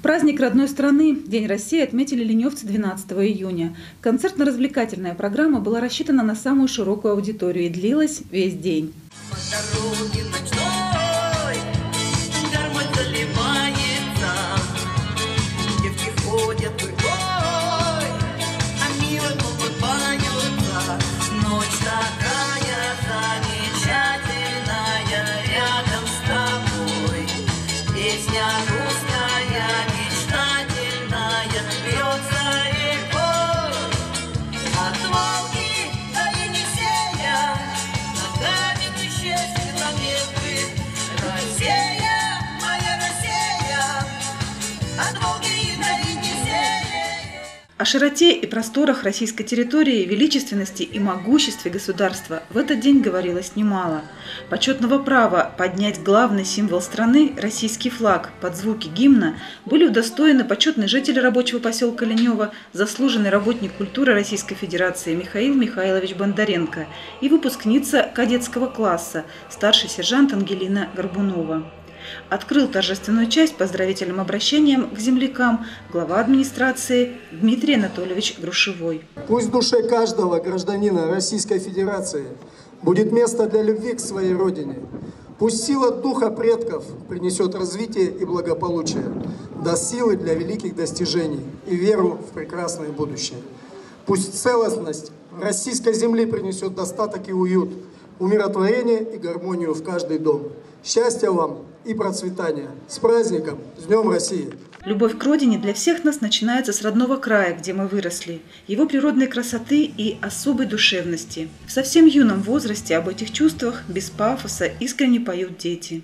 Праздник родной страны, День России, отметили ленивцы 12 июня. Концертно-развлекательная программа была рассчитана на самую широкую аудиторию и длилась весь день. О широте и просторах российской территории, величественности и могуществе государства в этот день говорилось немало. Почетного права поднять главный символ страны, российский флаг, под звуки гимна, были удостоены почетный житель рабочего поселка Ленево, заслуженный работник культуры Российской Федерации Михаил Михайлович Бондаренко и выпускница кадетского класса, старший сержант Ангелина Горбунова. Открыл торжественную часть поздравительным обращением к землякам глава администрации Дмитрий Анатольевич Грушевой. Пусть в душе каждого гражданина Российской Федерации будет место для любви к своей родине. Пусть сила духа предков принесет развитие и благополучие, даст силы для великих достижений и веру в прекрасное будущее. Пусть целостность российской земли принесет достаток и уют, умиротворение и гармонию в каждый дом. Счастья вам и процветания! С праздником! С Днем России! Любовь к родине для всех нас начинается с родного края, где мы выросли, его природной красоты и особой душевности. В совсем юном возрасте об этих чувствах без пафоса искренне поют дети.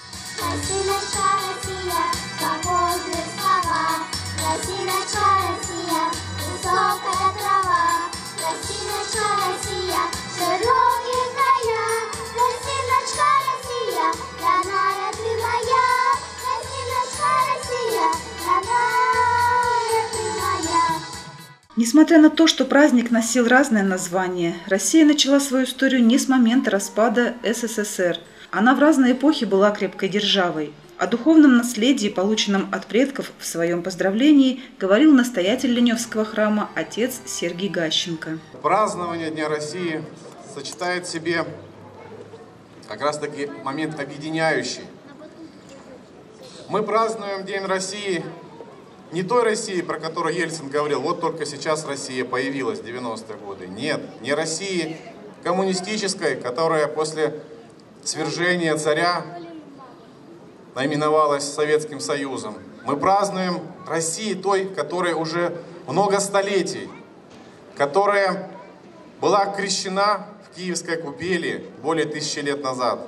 Несмотря на то, что праздник носил разное название, Россия начала свою историю не с момента распада СССР. Она в разные эпохи была крепкой державой. О духовном наследии, полученном от предков, в своем поздравлении говорил настоятель Леневского храма отец Сергий Гащенко. Празднование Дня России сочетает в себе как раз-таки момент объединяющий. Мы празднуем День России не той России, про которую Ельцин говорил, вот только сейчас Россия появилась в 90-е годы. Нет, не России коммунистической, которая после свержения царя наименовалась Советским Союзом. Мы празднуем России той, которая уже много столетий, которая была крещена в Киевской купели более 1000 лет назад.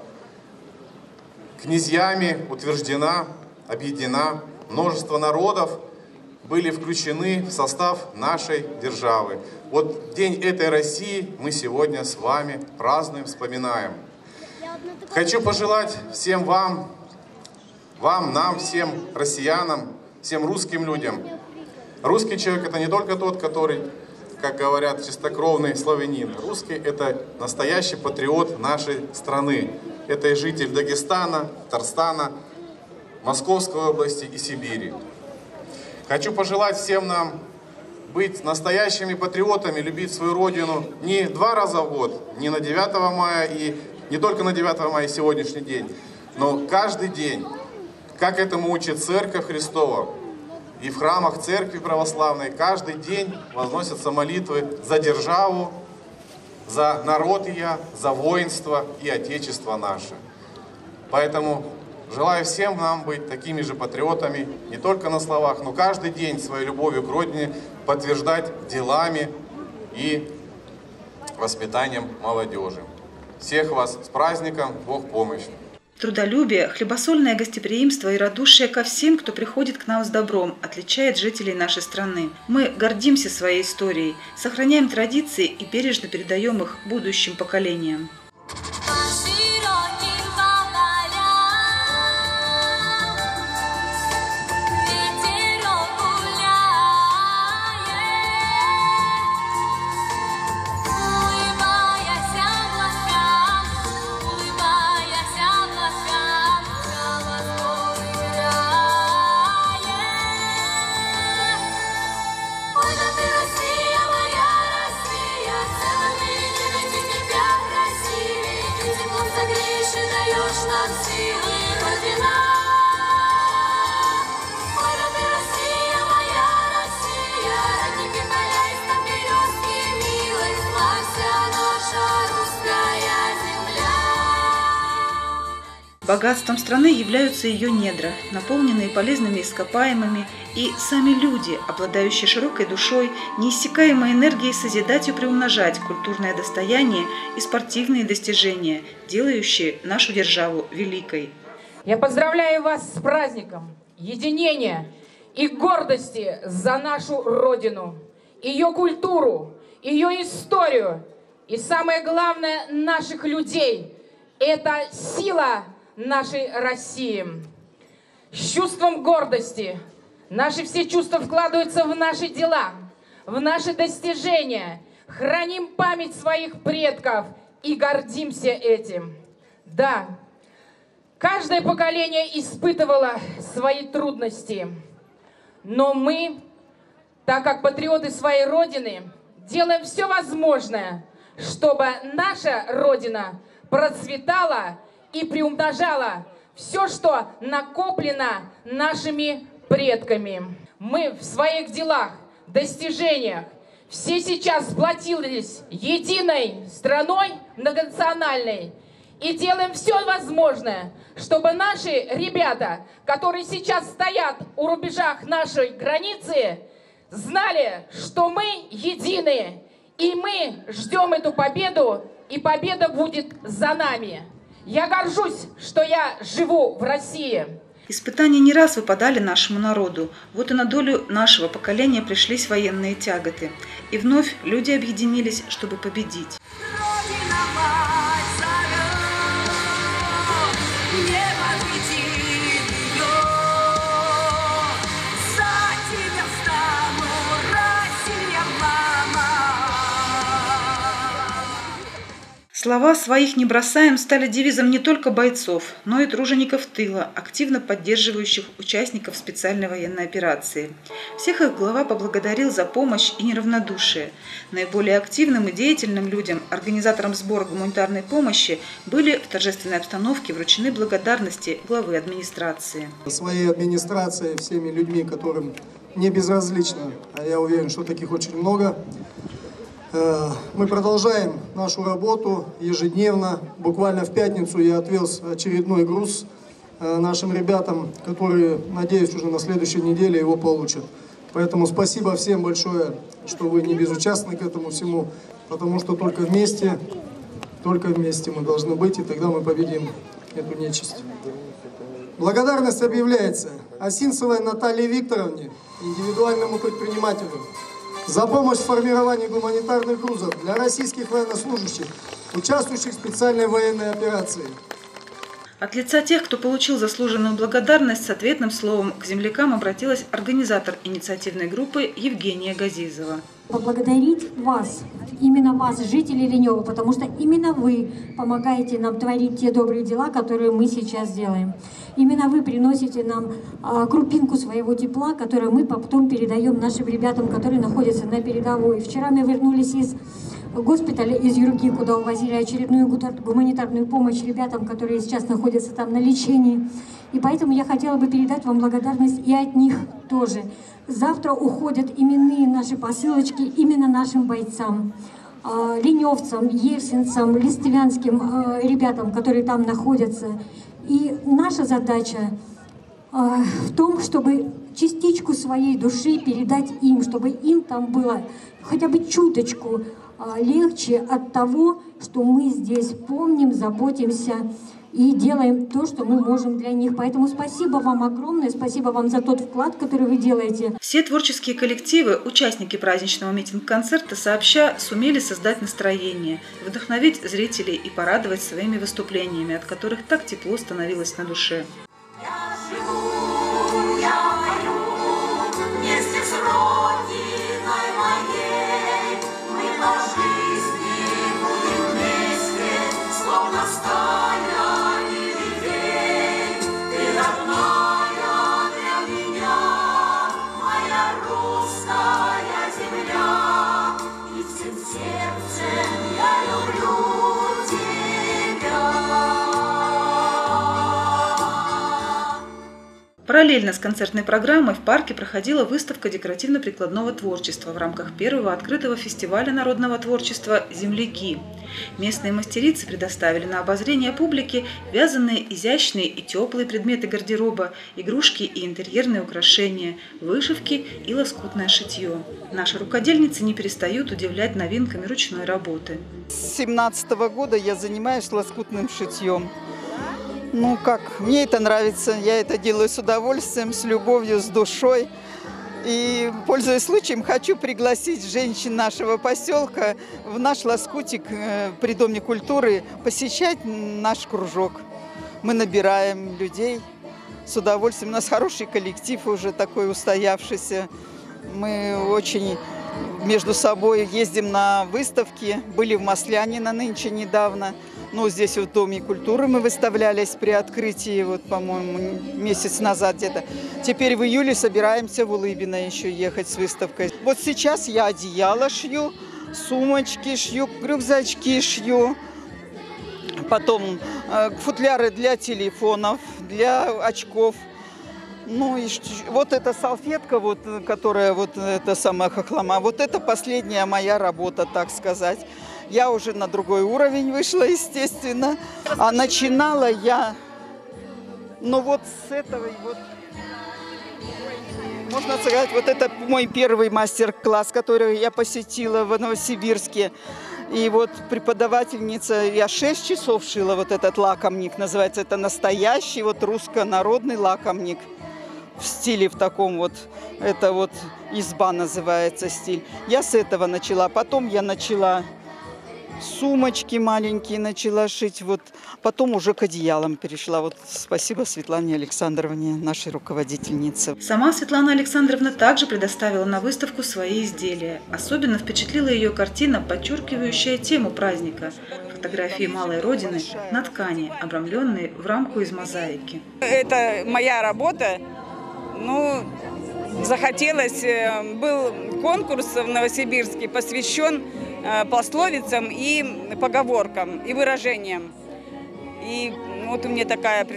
Князьями утверждена, объединена, множество народов были включены в состав нашей державы. Вот день этой России мы сегодня с вами празднуем, вспоминаем. Хочу пожелать всем вам, нам, всем россиянам, всем русским людям. Русский человек — это не только тот, который, как говорят, чистокровный славянин. Русский — это настоящий патриот нашей страны. Это и житель Дагестана, Татарстана, Московской области и Сибири. Хочу пожелать всем нам быть настоящими патриотами, любить свою родину не 2 раза в год, не на 9 мая и не только на 9 мая и сегодняшний день, но каждый день, как этому учит Церковь Христова. И в храмах Церкви Православной каждый день возносятся молитвы за державу, за народ ее, за воинство и Отечество наше. Поэтому желаю всем нам быть такими же патриотами, не только на словах, но каждый день своей любовью к родине подтверждать делами и воспитанием молодежи. Всех вас с праздником, Бог помощь! Трудолюбие, хлебосольное гостеприимство и радушие ко всем, кто приходит к нам с добром, отличает жителей нашей страны. Мы гордимся своей историей, сохраняем традиции и бережно передаем их будущим поколениям. Богатством страны являются ее недра, наполненные полезными ископаемыми, и сами люди, обладающие широкой душой, неиссякаемой энергией созидать и приумножать культурное достояние и спортивные достижения, делающие нашу державу великой. Я поздравляю вас с праздником единения и гордости за нашу Родину, ее культуру, ее историю и, самое главное, наших людей. Это сила нашей России. С чувством гордости наши все чувства вкладываются в наши дела, в наши достижения. Храним память своих предков и гордимся этим. Да, каждое поколение испытывало свои трудности, но мы, так как патриоты своей Родины, делаем все возможное, чтобы наша Родина процветала и приумножала все, что накоплено нашими предками. Мы в своих делах, достижениях все сейчас сплотились единой страной многонациональной и делаем все возможное, чтобы наши ребята, которые сейчас стоят у рубежах нашей границы, знали, что мы едины, и мы ждем эту победу, и победа будет за нами. Я горжусь, что я живу в России. Испытания не раз выпадали нашему народу. Вот и на долю нашего поколения пришлись военные тяготы. И вновь люди объединились, чтобы победить. Слова «своих не бросаем» стали девизом не только бойцов, но и тружеников тыла, активно поддерживающих участников специальной военной операции. Всех их глава поблагодарил за помощь и неравнодушие. Наиболее активным и деятельным людям, организаторам сбора гуманитарной помощи, были в торжественной обстановке вручены благодарности главы администрации. Своей администрацией, всеми людьми, которым не безразлично, а я уверен, что таких очень много, мы продолжаем нашу работу ежедневно. Буквально в пятницу я отвез очередной груз нашим ребятам, которые, надеюсь, уже на следующей неделе его получат. Поэтому спасибо всем большое, что вы не безучастны к этому всему, потому что только вместе мы должны быть, и тогда мы победим эту нечисть. Благодарность объявляется Осинцевой Наталье Викторовне, индивидуальному предпринимателю, за помощь в формировании гуманитарных грузов для российских военнослужащих, участвующих в специальной военной операции. От лица тех, кто получил заслуженную благодарность, с ответным словом к землякам обратилась организатор инициативной группы Евгения Газизова. Поблагодарить вас, именно вас, жителей Ленева, потому что именно вы помогаете нам творить те добрые дела, которые мы сейчас делаем. Именно вы приносите нам крупинку своего тепла, которое мы потом передаем нашим ребятам, которые находятся на передовой. Вчера мы вернулись из госпиталя, из Юрги, куда увозили очередную гуманитарную помощь ребятам, которые сейчас находятся там на лечении. И поэтому я хотела бы передать вам благодарность и от них тоже. Завтра уходят именные наши посылочки именно нашим бойцам, леневцам, евсинцам, листвянским ребятам, которые там находятся. И наша задача в том, чтобы частичку своей души передать им, чтобы им там было хотя бы чуточку легче от того, что мы здесь помним, заботимся и делаем то, что мы можем для них. Поэтому спасибо вам огромное, спасибо вам за тот вклад, который вы делаете. Все творческие коллективы, участники праздничного митинг-концерта сообща сумели создать настроение, вдохновить зрителей и порадовать своими выступлениями, от которых так тепло становилось на душе. Параллельно с концертной программой в парке проходила выставка декоративно-прикладного творчества в рамках первого открытого фестиваля народного творчества «Земляки». Местные мастерицы предоставили на обозрение публике вязаные изящные и теплые предметы гардероба, игрушки и интерьерные украшения, вышивки и лоскутное шитье. Наши рукодельницы не перестают удивлять новинками ручной работы. С 2017 года я занимаюсь лоскутным шитьем. Ну как, мне это нравится, я это делаю с удовольствием, с любовью, с душой. И, пользуясь случаем, хочу пригласить женщин нашего поселка в наш лоскутик при Доме культуры посещать наш кружок. Мы набираем людей с удовольствием. У нас хороший коллектив уже такой устоявшийся. Мы очень между собой ездим на выставки. Были в Маслянино нынче недавно. Ну, здесь в Доме культуры мы выставлялись при открытии, вот, по-моему, месяц назад где-то. Теперь в июле собираемся в Улыбино еще ехать с выставкой. Вот сейчас я одеяло шью, сумочки шью, рюкзачки шью. Потом футляры для телефонов, для очков. Ну и вот эта салфетка, вот, которая вот эта самая хохлома, вот это последняя моя работа, так сказать. Я уже на другой уровень вышла, естественно. А начинала я, ну вот с этого, вот, можно сказать, вот это мой первый мастер-класс, который я посетила в Новосибирске. И вот преподавательница, я 6 часов шила вот этот лакомник, называется, это настоящий вот русско-народный лакомник. В стиле в таком вот, это вот изба называется стиль. Я с этого начала, потом я начала сумочки маленькие начала шить, вот, потом уже к одеялам перешла. Вот спасибо Светлане Александровне, нашей руководительнице. Сама Светлана Александровна также предоставила на выставку свои изделия. Особенно впечатлила ее картина, подчеркивающая тему праздника – фотографии малой родины на ткани, обрамленные в рамку из мозаики. Это моя работа. Ну, захотелось, был конкурс в Новосибирске, посвящен пословицам и поговоркам, и выражениям. И вот у меня такая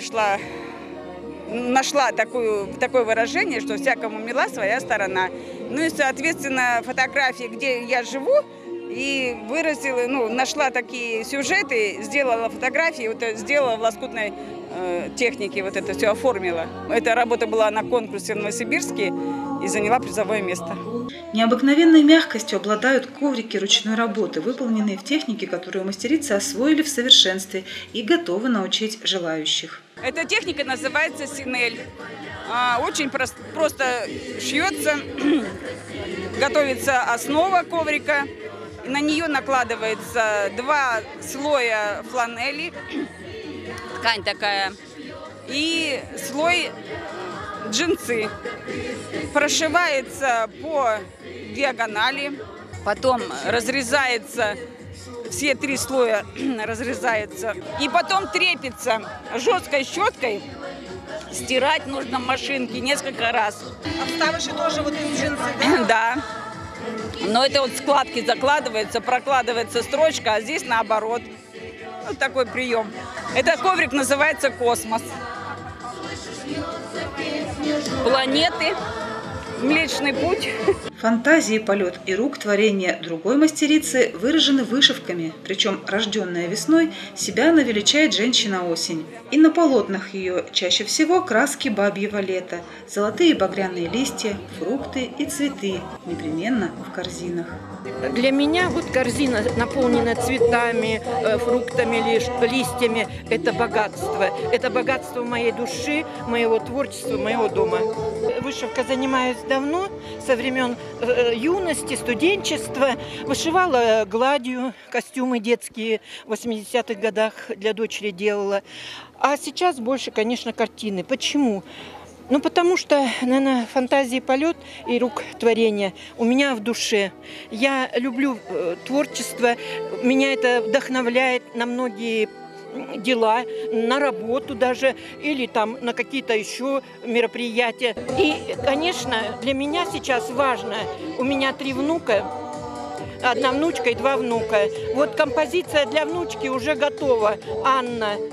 нашла такое выражение, что всякому мила своя сторона. Ну и, соответственно, фотографии, где я живу, и выразила, ну, нашла такие сюжеты, сделала фотографии, вот, сделала в лоскутной технике, вот это все оформила. Эта работа была на конкурсе в Новосибирске и заняла призовое место. Необыкновенной мягкостью обладают коврики ручной работы, выполненные в технике, которую мастерицы освоили в совершенстве и готовы научить желающих. Эта техника называется синель. Очень просто шьется, готовится основа коврика. На нее накладывается 2 слоя фланели, ткань такая, и слой джинсы. Прошивается по диагонали, потом разрезается, все 3 слоя разрезается, и потом трепится жесткой щеткой. Стирать нужно в машинке несколько раз. А вставыши тоже вот из джинсы? Да. Но это вот складки закладывается, прокладывается строчка, а здесь наоборот. Вот такой прием. Этот коврик называется «Космос». Планеты, Млечный Путь. Фантазии, полет и рук творения другой мастерицы выражены вышивками, причем рожденная весной себя она величает женщина-осень. И на полотнах ее чаще всего краски бабьего лета, золотые багряные листья, фрукты и цветы, непременно в корзинах. Для меня вот корзина, наполненная цветами, фруктами, листьями, это богатство. Это богатство моей души, моего творчества, моего дома. Вышивкой занимаюсь давно, со времен юности, студенчества. Вышивала гладью, костюмы детские в 80-х годах для дочери делала. А сейчас больше, конечно, картины. Почему? Ну, потому что, наверное, фантазия, полет и рук творения у меня в душе. Я люблю творчество, меня это вдохновляет на многие дела, на работу даже, или там на какие-то еще мероприятия. И, конечно, для меня сейчас важно, у меня 3 внука, 1 внучка и 2 внука. Вот композиция для внучки уже готова, Анна.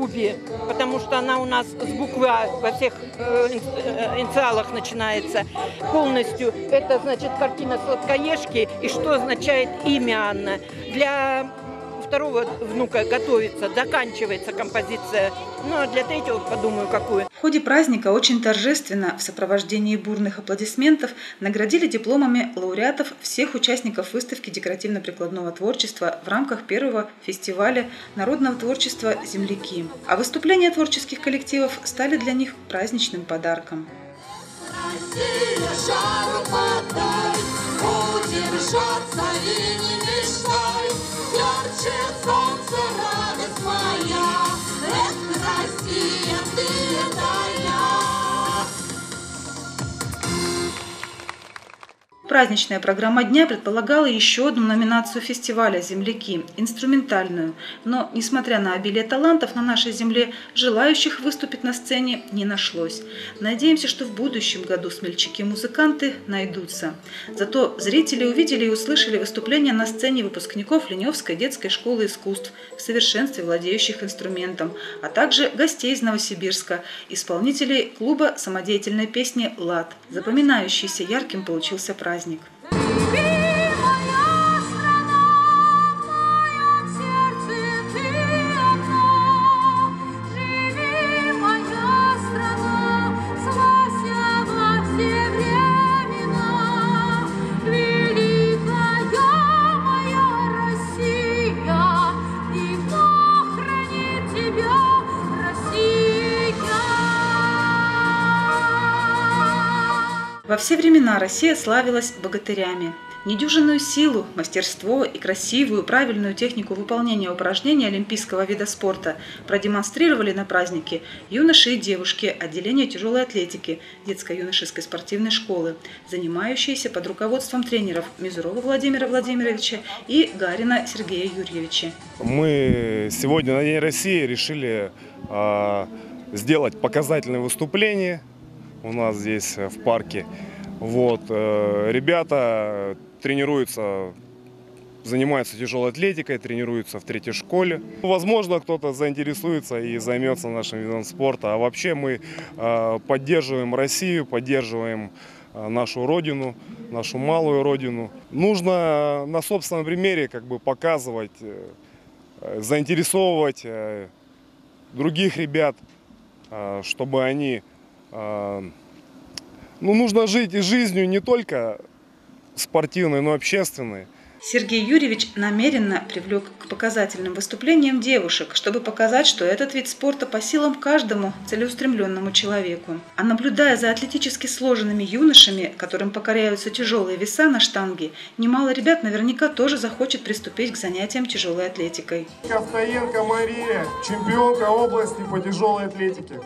Руби, потому что она у нас с буквы А во всех инициалах начинается полностью. Это, значит, картина «Сладкоежки» и что означает имя Анна. Для второго внука готовится, заканчивается композиция. Ну, а для третьего подумаю, какую. В ходе праздника очень торжественно, в сопровождении бурных аплодисментов, наградили дипломами лауреатов всех участников выставки декоративно-прикладного творчества в рамках первого фестиваля народного творчества «Земляки». А выступления творческих коллективов стали для них праздничным подарком. Россия, шару подай, удержаться и не мечтай, ярче солнце, радость моя, эх, Россия, ты это я. Праздничная программа дня предполагала еще одну номинацию фестиваля «Земляки» – инструментальную. Но, несмотря на обилие талантов на нашей земле, желающих выступить на сцене не нашлось. Надеемся, что в будущем году смельчаки-музыканты найдутся. Зато зрители увидели и услышали выступления на сцене выпускников Леневской детской школы искусств, в совершенстве владеющих инструментом, а также гостей из Новосибирска, исполнителей клуба самодеятельной песни «Лад». Запоминающийся ярким получился праздник. Во все времена Россия славилась богатырями. Недюжинную силу, мастерство и красивую, правильную технику выполнения упражнений олимпийского вида спорта продемонстрировали на празднике юноши и девушки отделения тяжелой атлетики детско-юношеской спортивной школы, занимающиеся под руководством тренеров Мизурова Владимира Владимировича и Гарина Сергея Юрьевича. Мы сегодня на День России решили сделать показательное выступление у нас здесь в парке. Вот, ребята тренируются, занимаются тяжелой атлетикой, тренируются в третьей школе. Возможно, кто-то заинтересуется и займется нашим видом спорта. А вообще мы поддерживаем Россию, поддерживаем нашу родину, нашу малую родину. Нужно на собственном примере показывать, заинтересовывать других ребят, чтобы они... нужно жить жизнью не только спортивной, но и общественной. Сергей Юрьевич намеренно привлек к показательным выступлениям девушек, чтобы показать, что этот вид спорта по силам каждому целеустремленному человеку. А наблюдая за атлетически сложенными юношами, которым покоряются тяжелые веса на штанге, немало ребят наверняка тоже захочет приступить к занятиям тяжелой атлетикой. Ковтаенко Мария, чемпионка области по тяжелой атлетике.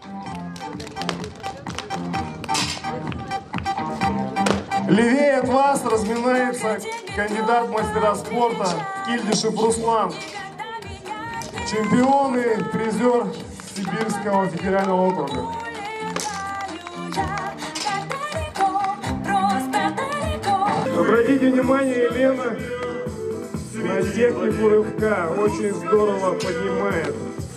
Левее от вас разминается кандидат в мастера спорта Кильдишев Руслан. Чемпион и призер Сибирского федерального округа. Обратите внимание, Елена на технику рывка. Очень здорово поднимает.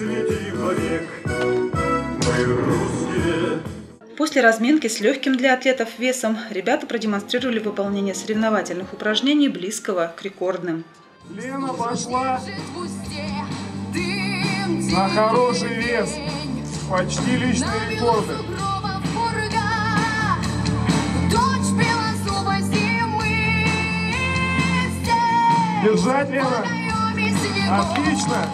После разминки с легким для атлетов весом ребята продемонстрировали выполнение соревновательных упражнений близкого к рекордным. Лена пошла на хороший вес, почти личные рекорды. Держать, Лена! Отлично!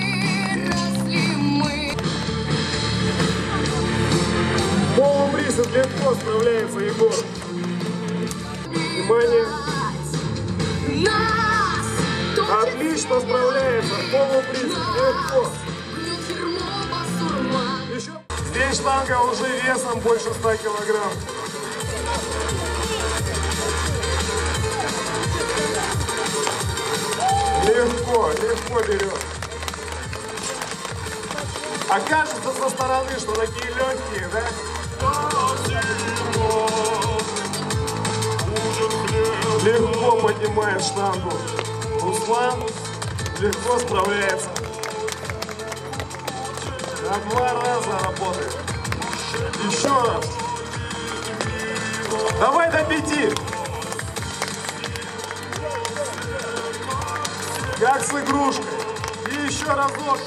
Полом присед легко справляется Егор. Внимание! Отлично справляется. Полом присед легко. Еще. Здесь штанга уже весом больше 100 килограмм. Легко, легко берет. А кажется со стороны, что такие легкие, да? Легко поднимает штангу. Руслан легко справляется. На 2 раза работает. Еще раз. Давай до 5. Как с игрушкой. И еще разок.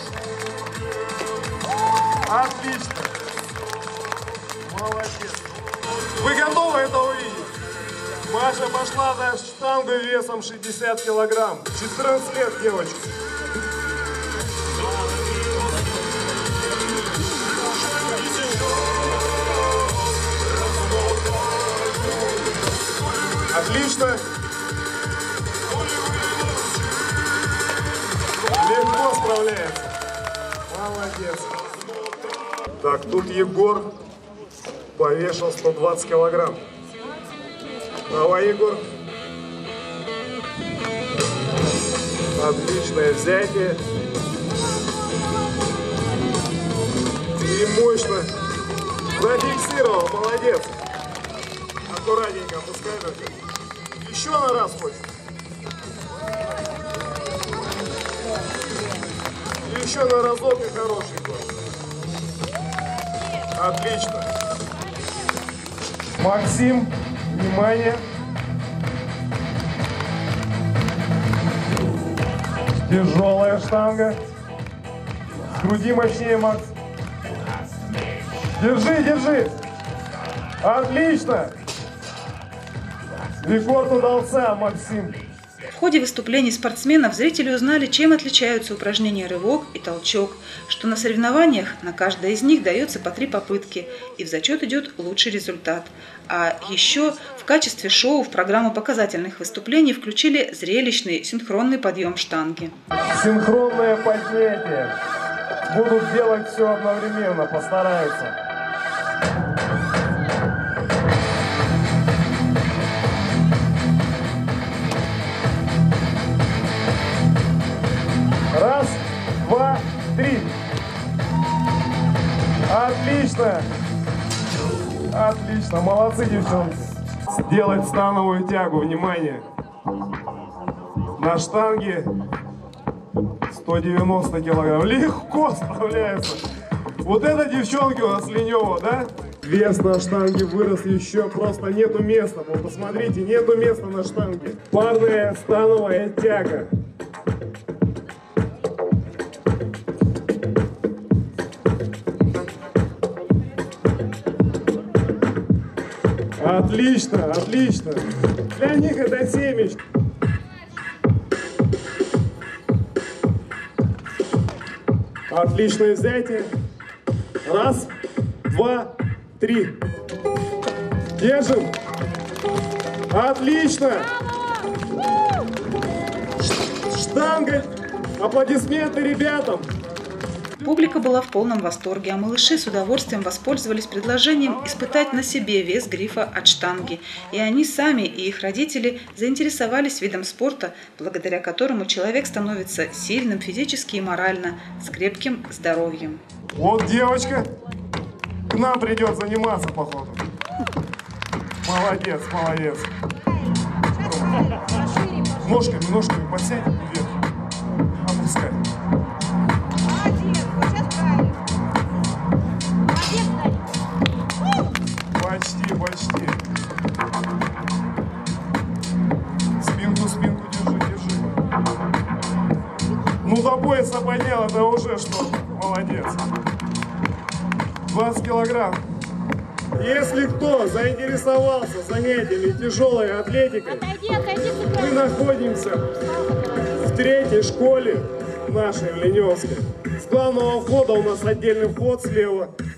Отлично. Молодец. Вы готовы это увидеть? Маша пошла на штангу весом 60 килограмм. 14 лет, девочка. Отлично. Легко справляется. Молодец. Так, тут Егор повешал 120 килограмм. Давай, Егор. Отличное взятие. И мощно. Зафиксировал, молодец. Аккуратненько опускай только. Еще на раз хочешь. И еще на разок и хороший гол. Отлично. Максим, внимание. Тяжелая штанга. С груди мощнее, Макс. Держи, держи. Отлично. Рекорд удался, Максим. В ходе выступлений спортсменов зрители узнали, чем отличаются упражнения рывок и толчок, что на соревнованиях на каждое из них дается по 3 попытки, и в зачет идет лучший результат. А еще в качестве шоу в программу показательных выступлений включили зрелищный синхронный подъем штанги. Синхронное поднятие. Будут делать все одновременно, постараются. Раз, 2, 3. Отлично. Отлично. Молодцы, девчонки. Сделать становую тягу. Внимание. На штанге 190 килограмм. Легко справляется. Вот это, девчонки, у нас Ленева, да? Вес на штанге вырос еще. Просто нету места. Вот посмотрите, нету места на штанге. Парная становая тяга. Отлично, отлично. Для них это семечко. Отличное взятие. Раз, 2, 3. Держим. Отлично. Штанга. Аплодисменты ребятам. Публика была в полном восторге, а малыши с удовольствием воспользовались предложением испытать на себе вес грифа от штанги. И они сами и их родители заинтересовались видом спорта, благодаря которому человек становится сильным физически и морально, с крепким здоровьем. Вот девочка к нам придет заниматься, походу. Молодец, молодец. Ножками, ножками подсядь вверх. Опускай. Почти, почти. Спинку, спинку держи, держи. Ну, до пояса поднял, это уже что? Молодец. 20 килограмм. Если кто заинтересовался занятиями тяжелой атлетикой, мы находимся в 3-й школе нашей, в Леневской. С главного входа у нас отдельный вход слева.